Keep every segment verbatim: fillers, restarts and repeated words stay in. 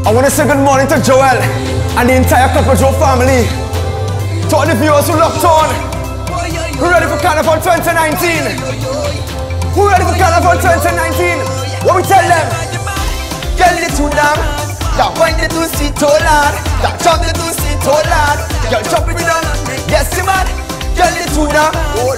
I want to say good morning to Joel and the entire Couple Joe family. To all the viewers who locked on. Who ready for Carnival twenty nineteen? Who ready for Carnival twenty nineteen? What we tell them? Girl, they too damn. That wine they do see too loud. That jump they do see too loud. Girl, jump with me down. Yes, man. Girl, they too damn. Oh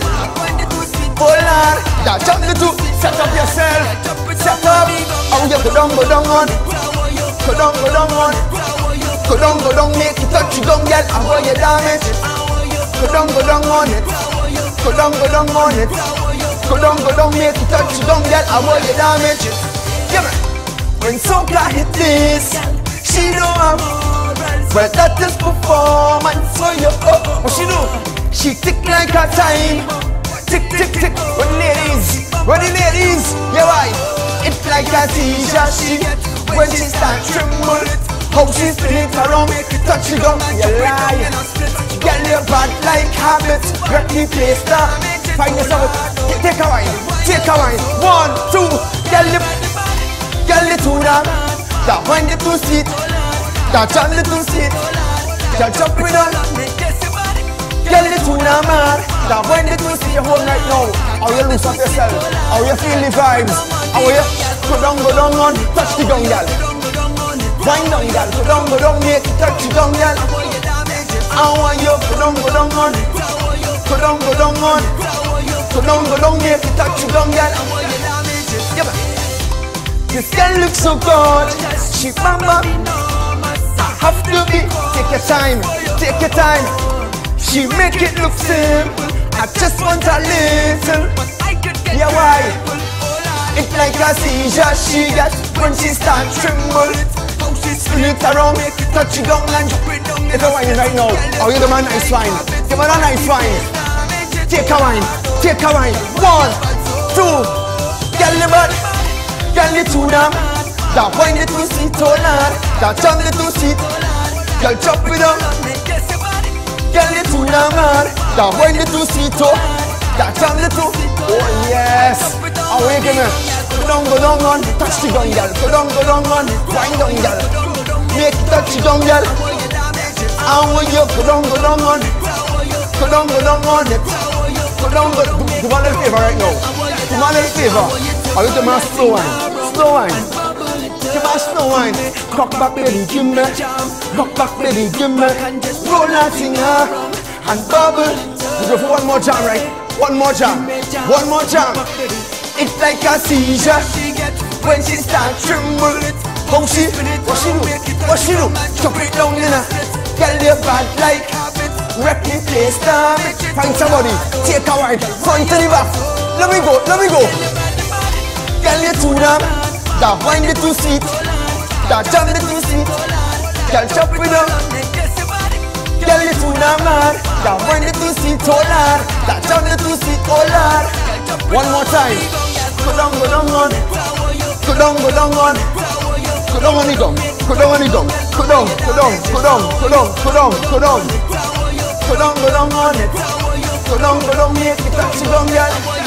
Lord, that jump they do. Set up yourself. Set up. Oh, you go down, go down on. Go down, go down on. Go down, go down, make it touch you down, girl. I want you damage. Go down, go down on it. Go down, go down on it. Go down, go down, make it touch you down, girl. I want you damage. Yeah, man. When Soca hit this, she know I'm. Well, that is performance for you. Oh, what she do? She tick like a time. Tick, tick, tick. When the ladies, when the ladies, yeah, why? It's like a teacher. She when she start tremble, how she spin it around, touch the gun, you lie. Girl, you're bad like habits, wreck the place now. Find yourself, take a wine, take a wine. One, two, girl, you, girl, you two down. That wine the two seat, that jump the two seat, that jump with on. Girl, you two down, man. That wine the two seat, you hold right now. How you lose up yourself, how you feel the vibes, how you go down, go down on, touch the gun, girl. Wind down, girl, go down, go down, make it touch the gun, girl. I want you, go down, go down on. Go down, go down on. Go down, go down, make it touch the gun, girl. Yeah, man. This girl looks so good, she bamba. I have to be, take your time, take your time. She make it look simple, I just want a little. Yeah, why? It's like a seizure she gets when she starts tremble. Spin it around, touch it down and it's a wine right now. Oh, you're the man nice wine. Give me a nice wine. Take a wine, take a wine. One, two. Girl, the bad, girl, the two damn. That wine the two seat, oh Lord. That jump the two seat. Girl, chop it up. Girl, the two damn man. That wine the two seat, oh. That jump the two. Oh yes. Awaken me. Go down, go down on. Touch the gun, girl. Go down, go down on. Wind down, girl. Make it touch the gun, girl. I want you. Go down, go down on. Go down, go down on it. Go down, go down. Do me a little favor right now. Do me a little favor. I want to do my slow wine. Slow wine. Give me a slow wine. Cock back, baby, give me. Cock back, baby, give me. Roll that thing, huh? And bubble. We go for one more jam, right? One more jam. One more jam. It's like a seizure when she starts tremble. How she, what she do, what she do? Chop it down in her. Girl, you're bad like wreck the place down. Find somebody, take a wine, front to the back. Let me go, let me go. Girl, you're too damn. That wine the two seat, that jam the two seat. Girl, chop it down. Girl, you're too damn man. That wine the two seat, oh Lord. That jam the two seat, oh Lord. One more time. Go down, go down on. Go down, go down on. Go down on the gum. Go down on the gum. Go down, go down, go down, go down, go down, go down. Go down, go down on it. Go down, go down, make it touch the gum, girl.